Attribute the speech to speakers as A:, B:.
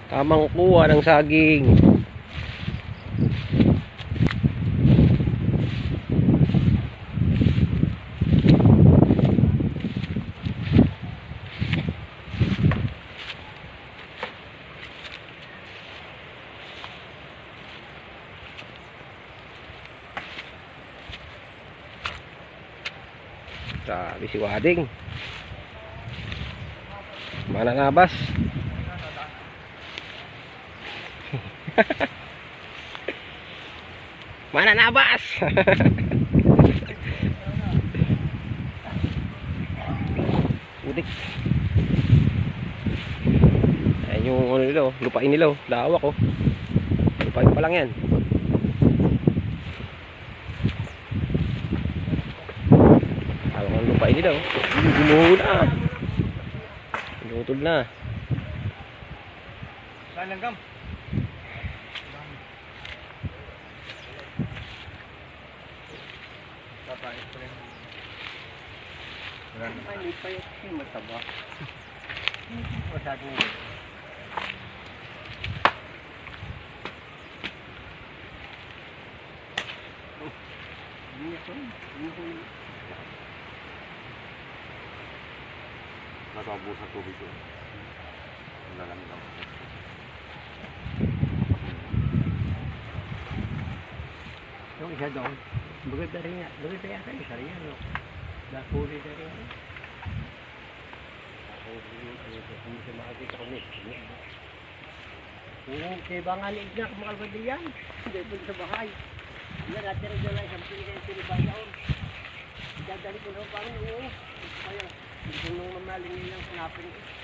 A: Tamang kuha ng saging. Sabi si Wading. Mananabas. Mananabas. Udik. Ayan yung ano nila, lupain nila, lawak oh. Lupain pa lang yan. Hawak ang lupain nila oh. Gumuho na. Gumutol na.
B: Saan langgam? Papait pa rin. May payat siya mataba. Masyadong matabo sa tubig ko. Lalang lang. Yung isa doon, maganda rin yan. Maganda yata isa rin yan. Dahuli na rin yan. Hindi siya makakita ko nito. Kaya ba nga liig na kumakalbad din yan? Hindi po sa bahay. Hindi natin rin dyan lang isang pinibay yaon. Dadali ko na pa rin. Oo. Kaya, hindi ko nung mamaling nilang sinapin ko.